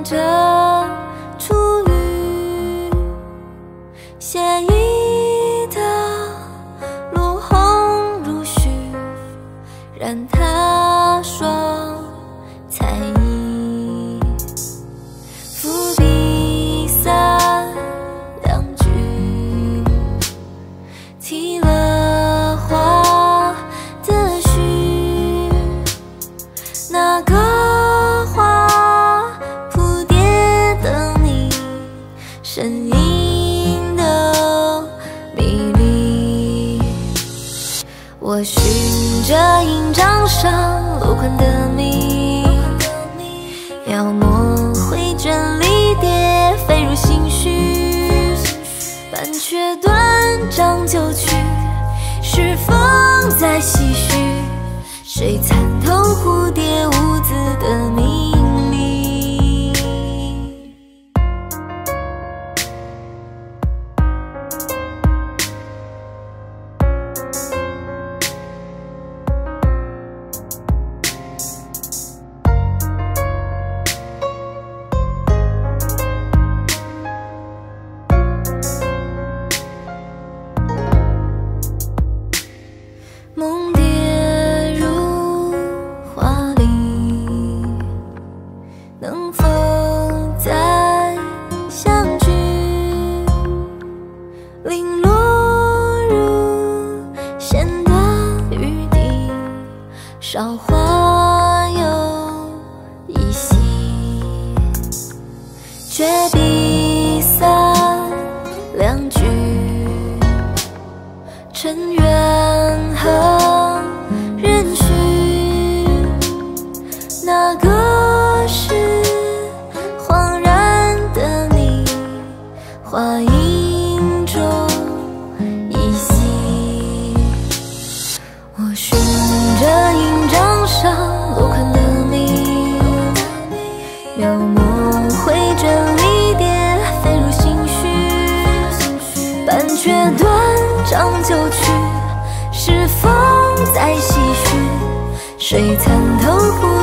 着初雨，写意的落红如许，染他双彩衣。伏笔三两句，提了花的序，那个身影的迷离，我循着印章上镂空的谜，描摹绘卷里蝶飞入心绪，半阙断章就曲，是风在唏嘘，谁参透蝴蝶无字的命理。梦跌入花里，能否再相聚？零落入弦的雨滴，韶华又一夕，绝笔三两句，尘缘和人去，那个是恍然的你，花影中依稀。我循着印章上镂空的谜，描摹绘卷里蝶飞入心绪，半阙断章就曲，是风在唏嘘，谁参透